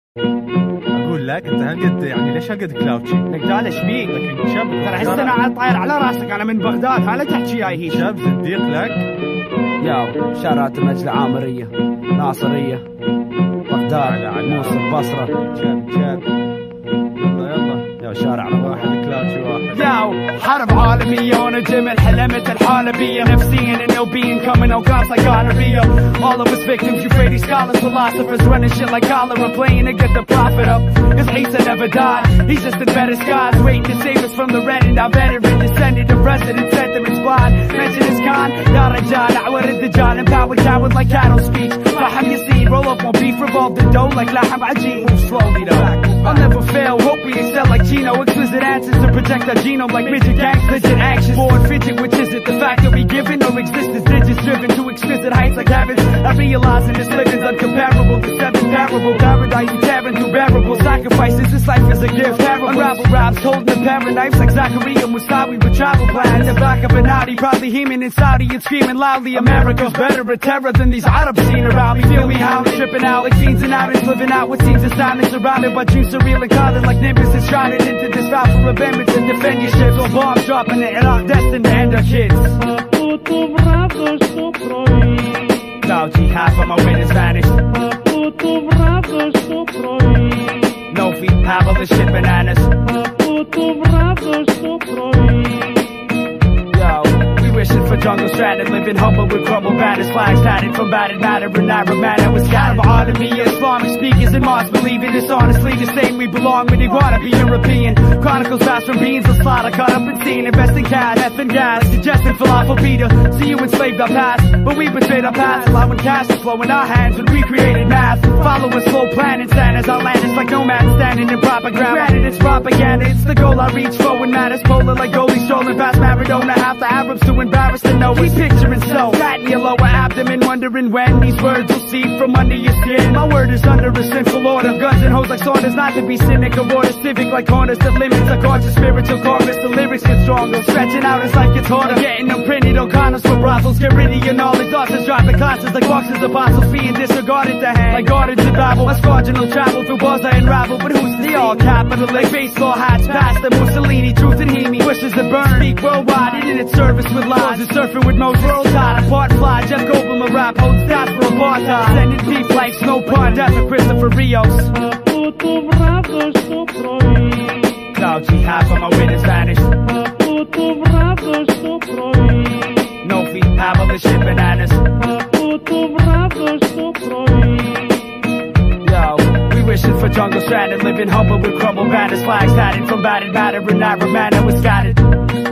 اقول لك انت هالقد يعني ليش هالقد كلاوتشي؟ نقدال ايش بيك؟ لكن شاب ترى احس انا طاير على راسك، انا من بغداد، ها لا تحكي جاي هي شاب صديق لك. ياو شارات النجلة عامرية ناصرية بغداد موصل بصرة شاب يلا يا شارع واحد كلاوتشي واحد. ياو حرب عالمية وانا جمل حلمت الحالة بيا نفسيا and no being coming out guns like gonorrhea. All of us victims, Euphrates scholars, philosophers running shit like cholera, playing to get the profit up. Cause Isa never died, he's just in better skies, waiting to save us from the red and our veteran descendant of resident sentiments blind. Mention his con, يا رجال أعور الدجال, empowered coward like cattle speech. فحم يسير, roll up on beef, revolve the dough like لحم عجين. Move slowly though, I'll never fail, hope we excel like Chino. Explicit answers to project our genome like midget gangs, legit anxious. Bored fidget, which is it? The fact that we given or exist as digits driven to exquisite heights like heavens. I realize in this living's uncomparable, the seventh parable. Paradise we tearing through bearable sacrifices. This life is a gift. Unravel raps, holding the parent knives like Zachariah Musawi with travel plans. The back of an Audi, probably heaming in Saudi and screaming loudly. America's better at terror than these Arabs seen around me. Feel me how I'm tripping out like fiends and outings, living out what seems astounding, surrounded by dreams surreal and clouded like Nimbus, enshrouded into this vow for remembrance and defend your ships. Or bombs dropping it and our destined to end our kids. Cloudy, half of my winners vanished. No feet, half of the shit bananas. Yo, we wishing for jungle stranded, living humble with crumble banners, flags tatted from battered matter and Arab matter. With scattered autonomy, Islamic speakers and mosques believing this honestly the same we belong when they wanna be European. Chronicles fast from beans of slaughter, caught up in scene, invest in cash, meth and gas, suggesting falafel pita. See you enslaved our past, but we betrayed our past, allowing cash to flow in our hands when we created math. Follow a slow plan and stand as our land is like nomads standing in proper ground. Granted, it's propaganda, it's the goal I reach for when matters polar like goalies strolling past Maradona. Half the Arabs too embarrassed to know. Keep picturing so fat in your lower abdomen, wondering when these words will seep from under your skin. My word is under a sinful order, guns and hoes like Saunders, not to be cynic or order civic like corners that limits a gorgeous spiritual chorus. The lyrics get stronger, stretching out it's like it's harder, getting them printed on condoms for brothels. Get rid of your knowledge, authors dropping classes like boxes of apostles, being disregarded to hang like guarded to babble. A marginal travel through bars I unravel, but who's the all capital like baseball hats past the Mussolini, truth and Hemi, wishes that burn, speak worldwide, internet service with lies, and surfing with Moses, world tide, apart fly, Jeff Goldblum a rap, hold stats for apartheid, sending deep like snow pun, death of Christopher Rios. Cloudy, half of my winners vanished. No feet, half of the shit bananas. Yo, we wishing for jungle stranded, living humble with crumble banners, flags tatted from battered matter and Arab manner was scattered.